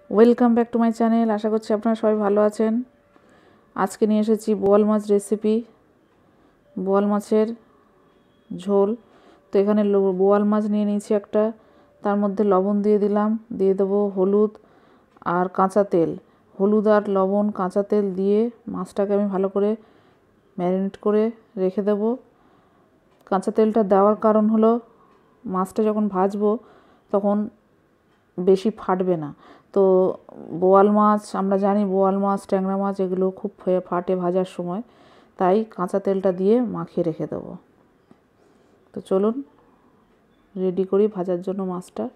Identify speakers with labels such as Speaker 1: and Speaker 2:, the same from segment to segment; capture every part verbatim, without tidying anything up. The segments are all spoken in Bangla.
Speaker 1: Welcome back to my channel. আশা করছি আপনারা সবাই ভালো আছেন। আজকে নিয়ে এসেছি বোয়াল মাছ রেসিপি, বোয়াল মাছের ঝোল। তো এখানে বোয়াল মাছ নিয়ে নিয়েছি একটা, তার মধ্যে লবণ দিয়ে দিলাম, দিয়ে দেবো হলুদ আর কাঁচা তেল। হলুদ আর লবণ কাঁচা তেল দিয়ে মাছটাকে আমি ভালো করে ম্যারিনেট করে রেখে দেব। কাঁচা তেলটা দেওয়ার কারণ হলো মাছটা যখন ভাজবো তখন বেশি ফাটবে না। তো বোয়াল মাছ আমরা জানি, বোয়াল মাছ ট্যাংরা মাছ এগুলো খুব ফাটে ভাজার সময়, তাই কাঁচা তেলটা দিয়ে মাখিয়ে রেখে দেবো। তো চলুন রেডি করি ভাজার জন্য মাছটা।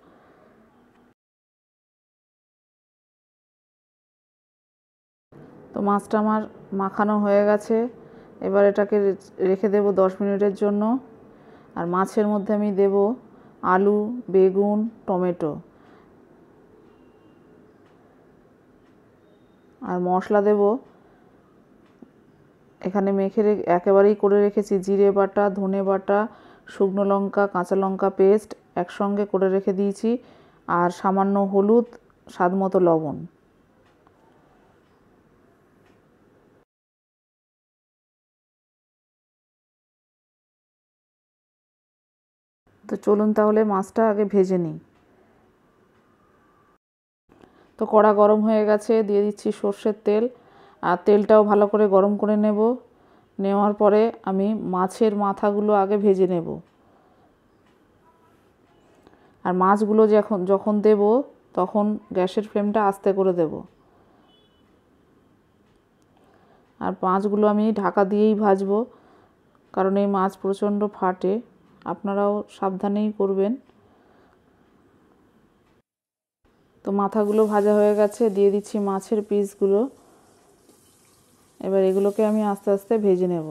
Speaker 1: তো মাছটা আমার মাখানো হয়ে গেছে, এবার এটাকে রেখে দেব দশ মিনিটের জন্য। আর মাছের মধ্যে আমি দেব আলু, বেগুন, টমেটো আর মশলা দেব। এখানে মেখে একেবারেই করে রেখেছি জিরে বাটা, ধনে বাটা, শুকনো লঙ্কা, কাঁচা লঙ্কা পেস্ট একসঙ্গে করে রেখে দিয়েছি, আর সামান্য হলুদ, স্বাদ মতো লবণ। তো চলুন তাহলে মাছটা আগে ভেজে নিই। তো কড়া গরম হয়ে গেছে, দিয়ে দিচ্ছি সর্ষের তেল, আর তেলটাও ভালো করে গরম করে নেব। নেওয়ার পরে আমি মাছের মাথাগুলো আগে ভেজে নেব, আর মাছগুলো যখন যখন দেব তখন গ্যাসের ফ্লেমটা আস্তে করে দেব। আর মাছগুলো আমি ঢাকা দিয়েই ভাজবো, কারণ এই মাছ প্রচণ্ড ফাটে, আপনারাও সাবধানেই করবেন। তো মাথাগুলো ভাজা হয়ে গেছে, দিয়ে দিচ্ছি মাছের পিসগুলো। এবার এগুলোকে আমি আস্তে আস্তে ভেজে নেব।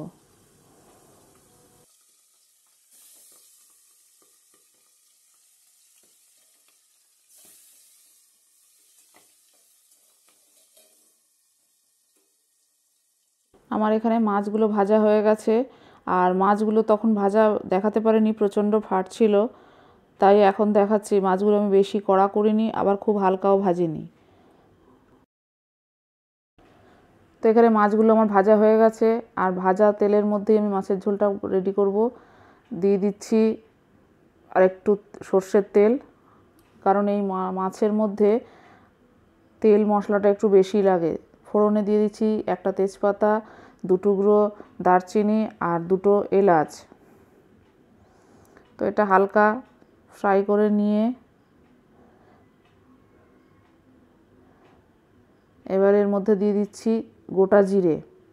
Speaker 1: আমার এখানে মাছগুলো ভাজা হয়ে গেছে, আর মাছগুলো তখন ভাজা দেখাতে পারিনি, প্রচণ্ড ফাটছিল, তাই এখন দেখাচ্ছি। মাছগুলো আমি বেশি কড়া করিনি, আবার খুব হালকাও ভাজিনি। তো এখানে মাছগুলো আমার ভাজা হয়ে গেছে, আর ভাজা তেলের মধ্যেই আমি মাছের ঝোলটা রেডি করব। দিয়ে দিচ্ছি আর একটু সর্ষের তেল, কারণ এই মাছের মধ্যে তেল মশলাটা একটু বেশি লাগে। ফোড়নে দিয়ে দিচ্ছি একটা তেজপাতা, দু টুকরো দারচিনি আর দুটো এলাচ। তো এটা হালকা ফ্রাই করে নিয়ে এবার এর মধ্যে দিয়ে দিচ্ছি গোটা জিরে।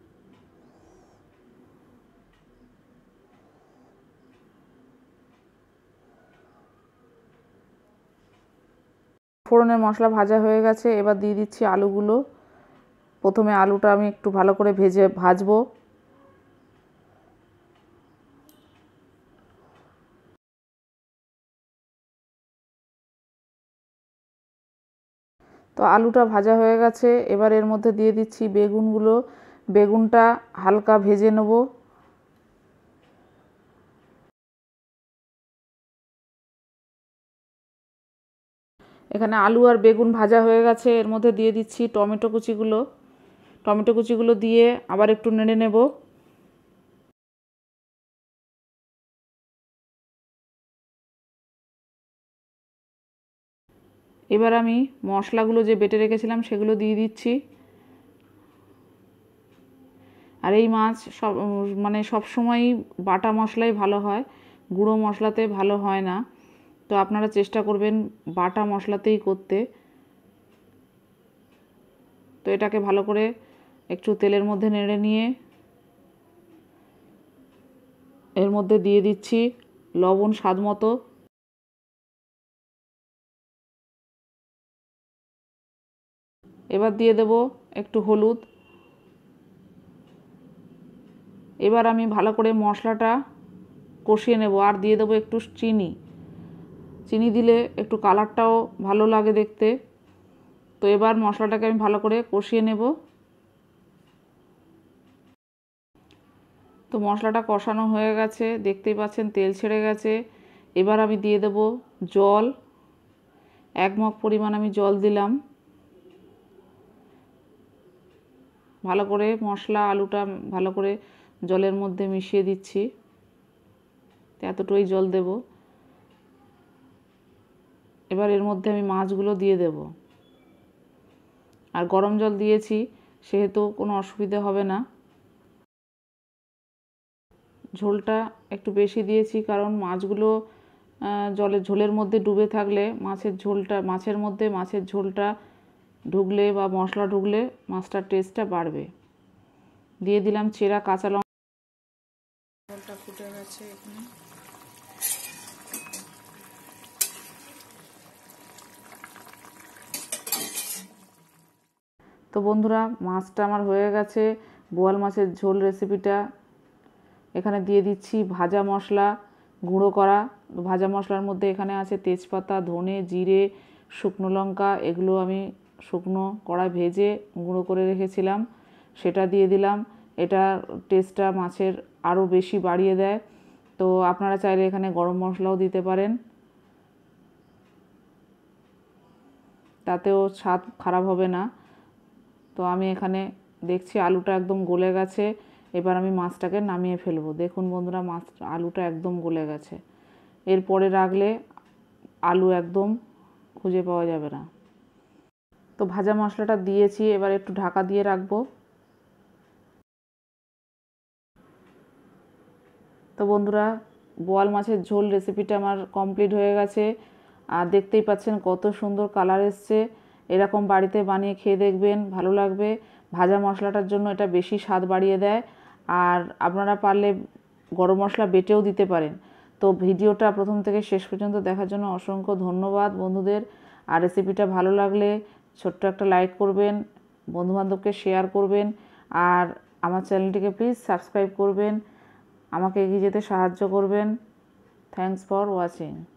Speaker 1: ফোড়নের মশলা ভাজা হয়ে গেছে, এবার দিয়ে দিচ্ছি আলুগুলো। প্রথমে আলুটা আমি একটু ভালো করে ভেজে ভাজবো। তো আলুটা ভাজা হয়ে গেছে, এবার এর মধ্যে দিয়ে দিচ্ছি বেগুনগুলো। বেগুনটা হালকা ভেজে নেব। এখানে আলু আর বেগুন ভাজা হয়ে গেছে, এর মধ্যে দিয়ে দিচ্ছি টমেটো কুচিগুলো। টমেটো কুচিগুলো দিয়ে আবার একটু নেড়ে নেব। এবার আমি মশলাগুলো যে বেটে রেখেছিলাম সেগুলো দিয়ে দিচ্ছি। আর এই মাছ সব মানে সব সময়ই বাটা মশলাই ভালো হয়, গুঁড়ো মশলাতে ভালো হয় না। তো আপনারা চেষ্টা করবেন বাটা মশলাতেই করতে। তো এটাকে ভালো করে একটু তেলের মধ্যে নেড়ে নিয়ে এর মধ্যে দিয়ে দিচ্ছি লবণ স্বাদ মতো। এবার দিয়ে দেব একটু হলুদ। এবার আমি ভালো করে মশলাটা কষিয়ে নেব, আর দিয়ে দেবো একটু চিনি। চিনি দিলে একটু কালারটাও ভালো লাগে দেখতে। তো এবার মশলাটাকে আমি ভালো করে কষিয়ে নেব। তো মশলাটা কষানো হয়ে গেছে, দেখতেই পাচ্ছেন তেল ছেড়ে গেছে। এবার আমি দিয়ে দেব জল, এক মগ পরিমাণ আমি জল দিলাম। ভালো করে মশলা আলুটা ভালো করে জলের মধ্যে মিশিয়ে দিচ্ছি। এতটুকুই জল দেব। এবার এর মধ্যে আমি মাছগুলো দিয়ে দেব। আর গরম জল দিয়েছি সেহেতু কোনো অসুবিধা হবে না। ঝোলটা একটু বেশি দিয়েছি কারণ মাছগুলো জলে ঝোলের মধ্যে ডুবে থাকলে মাছের ঝোলটা মাছের মধ্যে মাছের ঝোলটা ঢুকলে বা মশলা ঢুকলে মাছটার টেস্টটা বাড়বে। দিয়ে দিলাম চেরা কাঁচা লঙ্কা। ঝোলটা ফুটে গেছে এখানে। তো বন্ধুরা, মাছটা আমার হয়ে গেছে। বোয়াল মাছের ঝোল রেসিপিটা এখানে দিয়ে দিচ্ছি ভাজা মশলা গুঁড়ো করা। ভাজা মশলার মধ্যে এখানে আছে তেজপাতা, ধনে, জিরে, শুকনো লঙ্কা। এগুলো আমি শুকনো কড়াই ভেজে গুঁড়ো করে রেখেছিলাম, সেটা দিয়ে দিলাম। এটা টেস্টটা মাছের আরও বেশি বাড়িয়ে দেয়। তো আপনারা চাইলে এখানে গরম মশলাও দিতে পারেন, তাতেও স্বাদ খারাপ হবে না। তো আমি এখানে দেখছি আলুটা একদম গলে গেছে। এবার আমি মাছটাকে নামিয়ে ফেলবো। দেখুন বন্ধুরা, মাছ আলুটা একদম গলে গেছে। এরপরে রাখলে আলু একদম খুঁজে পাওয়া যাবে না। তো ভাজা মশলাটা দিয়েছি, এবার একটু ঢাকা দিয়ে রাখবো। তো বন্ধুরা, বোয়াল মাছের ঝোল রেসিপিটা আমার কমপ্লিট হয়ে গেছে। আর দেখতেই পাচ্ছেন কত সুন্দর কালার এসছে। এরকম বাড়িতে বানিয়ে খেয়ে দেখবেন, ভালো লাগবে। ভাজা মশলাটার জন্য এটা বেশি স্বাদ বাড়িয়ে দেয়। আর আপনারা পারলে গরম মশলা বেটেও দিতে পারেন। তো ভিডিওটা প্রথম থেকে শেষ পর্যন্ত দেখার জন্য অসংখ্য ধন্যবাদ বন্ধুদের। আর রেসিপিটা ভালো লাগলে ছোট্ট একটা লাইক করবেন, বন্ধুবান্ধবকে শেয়ার করবেন। আর আমার চ্যানেলটিকে প্লিজ সাবস্ক্রাইব করবেন, আমাকে এগিয়ে যেতে সাহায্য করবেন। Thanks for watching.